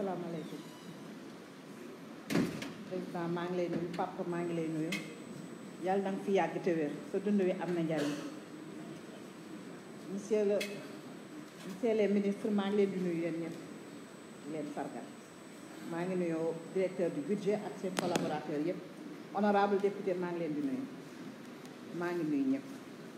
asalaamaaleykum président maa ngi lay nuyu papa maa ngi lay nuyu yàlla na nga fi yàgg te wér sa dund wi am na njariñ monsieur les ministres maa ngi leen di nuyu yéen ñëpp di leen sargal maa ngi nuyu directeur du budget ak seen collaborateurs yëpp honorable député maa ngi leen di nuyu maa ngi nuyu ñëpp.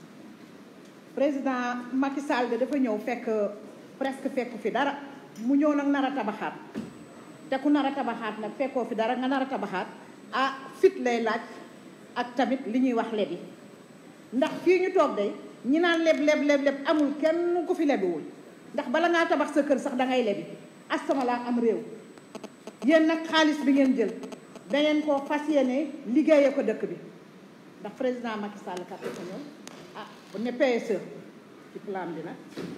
président Macky Sall dafa ñëw presque fekku fi dara mu ñëw nag nar a tabaxaat te ku nar a tabaxaat nag fekkoo fi dara nga nar a tabaxaat fit lay laaj ak tamit li ñuy wax lebi ndax fii ñu toog day ñi naan leb amul kenn ku fi lebiwul ndax bala ngaa tabax sa kër sax da ngay lebi astamalaa am réew yéen nag xaalis bi ngeen jël da ngeen koo fas yéene liggéeyee ko dëkk bi ndax président Macky Sall kat dafa ñëw bu ne PSE ci plan bi nag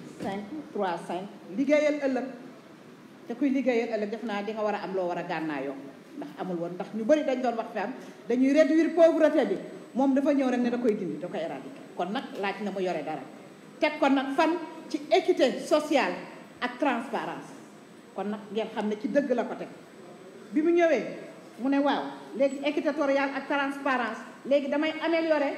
5-3-5 liggéeyal ëllëg te kuy liggéeyal ëllëg def naa di nga war a am loo war a gànnaayoo ndax amul woon ndax ñu bëri dañ doon wax fi am dañuy réduire pauvreté bi moom dafa ñëw rek ne da koy dindi da koy éradiquer kon nag laaj na mu yore dara teg kon nag fan ci équité sociale ak transparence kon nag ngeen xam ne ci dëgg la ko teg bi mu ñëwee mu ne waaw léegi équité territoriale ak transparence léegi damay améliorer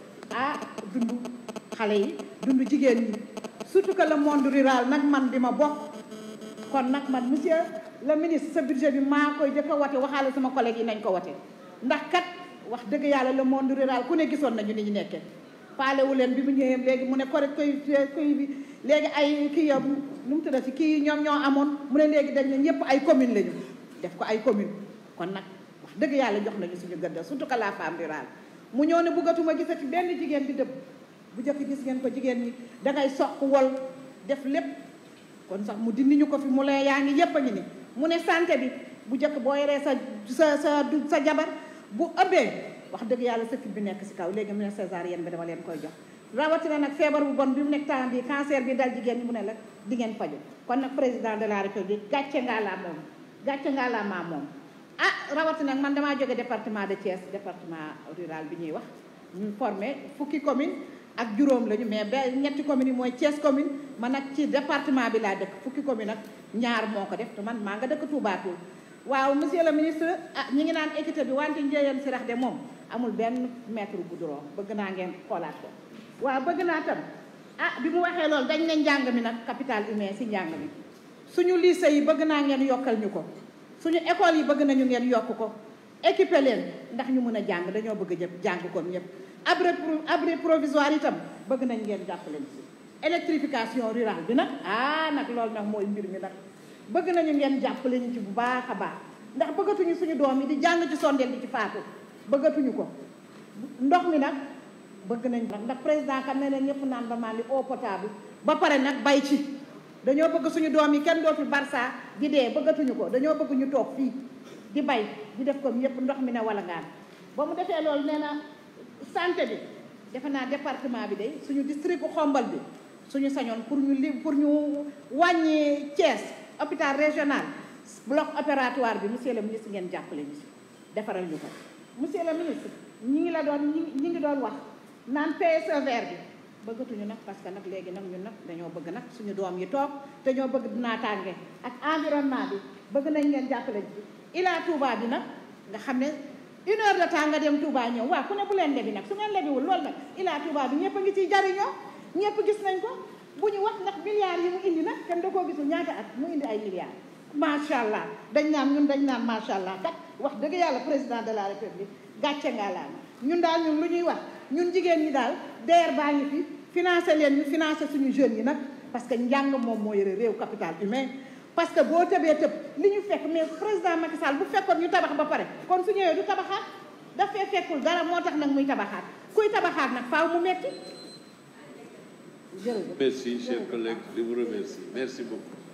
dundu xale yi dundu jigéen ñi surtout que le monde rural nag man di ma bokk kon nag man monsieur le ministre sa budget bi maa koy jëkk a wate waxaale sama collègue yi nañ ko wate ndax kat wax dëgg yàlla le monde rural ku ne gisoon nañu ni ñu nekkee faalewu leen bi mu ñëwee léegi mu ne correct koy bi léegi ay kii yow nu mu tudd si kii ñoom ñoo amoon mu ne léegi dañ ne ñëpp ay commune lañu def ko ay commune kon nag wax dëgg yàlla jox nañu suñu gëdd surtout que la femme rurale mu ñëw ne bëggatuma gisati benn jigéen di dëbb bu jëkk gis ngeen ko jigéen ñi dangay soq wol def lépp kon sax mu dindi ñu ko fi mu lee yaa ngi yépp a ngi ni mu ne santé bi bu jëkk boo yoree sa jabar bu ëbbee wax dëgg yàlla sa fit bi nekk si kaw léegi mu ne césarienne bi dama leen koy jox rawatina nag feebar bu bon bi mu nekk temps bi cancer bi dal jigéen ñi mu ne la di ngeen faju kon nag président de la république gàcce ngaa laa moom rawatina nag man damaa jóge département de Thiès département rural bi ñuy wax ñu formé fukki commune ak juróom lañu mais ñetti communes yi mooy Thiès commune man nag ci département bi laa dëkk fukki commune ak ñaar moo ko def te man maa nga dëkk Touba Toul waaw monsieur le ministre ñi ngi naan équité bi wante njëyeen si rax de moom amul benn mètre goudron bëgg naa ngeen xoolaat ko waaw bëgg naa tam bi mu waxee loolu dañ ne njàng mi nag capital humain si njàng mi suñu lycée yi bëgg naa ngeen yokkal ñu ko suñu école yi bëgg nañu ngeen yokk ko équiper leen ndax ñu mën a jàng dañoo bëgg jëpp jàng comme ñëpp abri provisoire itam bëgg nañ ngeen jàppale ci électrification rurale bi nag nag loolu nag mooy mbir mi nag bëgg nañu ngeen jàppale ñu ci bu baax a baax ndax bëggatuñu suñu doom yi di jàng ci sondeel di ci faatu bëggatuñu ko ndox mi nag bëgg nañ ndax président xam ne leen ñëpp naan ba maa li eau potable ba pare nag bay ci dañoo bëgg suñu doom yi kenn dootul barça di dee bëggatuñu ko dañoo bëgg ñu toog fii di bay di def comme yëpp ndox mi ne wala ngaan ba mu defee loolu nee na santé bi defe naa département bi de suñu district xombal bi suñu sañoon pour ñu wàññi Thiès hôpital régional bloc opératoire bi monsieur le ministre ngeen jàppale ñu si defaral ñu ko monsieur le ministre ñi ngi doon wax naan PSE vert bi bëggatuñu nag parce que nag léegi nag ñun nag dañoo bëgg nag suñu doom yi toog te ñoo bëgg naataange ak environnement bi bëgg nañ ngeen jàppale ji Ila Touba bi nag nga xam ne 1 heure de temps nga dem Touba ñëw waaw ku ne bu leen lebi nag su ngeen lebiwul loolu nag Ila Touba bi ñëpp a ngi ciy jariñoo ñëpp gis nañ ko bu ñu wax ndax milliards yi mu indi nag kenn da koo gisul ñaata at mu indi ay milliards macha allah dañ naan macha allah kat wax dëgg yàlla président de la république gàcce ngaa laa ñun daal ñun lu ñuy wax ñun jigéen ñi daal DER baa ngi fi financé leen ñu financé suñu jeunes yi nag parce que njàng moom moo yore réew capital humain parce que boo tëbee tëb li ñu fekk mais président Macky Sall bu fekkoon ñu tabax ba pare kon su ñëwee du tabaxaat dafay fekkul dara moo tax nag muy tabaxaat kuy tabaxaat nag faaw mu metti jërëjëf. Merci, chers collègues, je vous remercie. Merci beaucoup.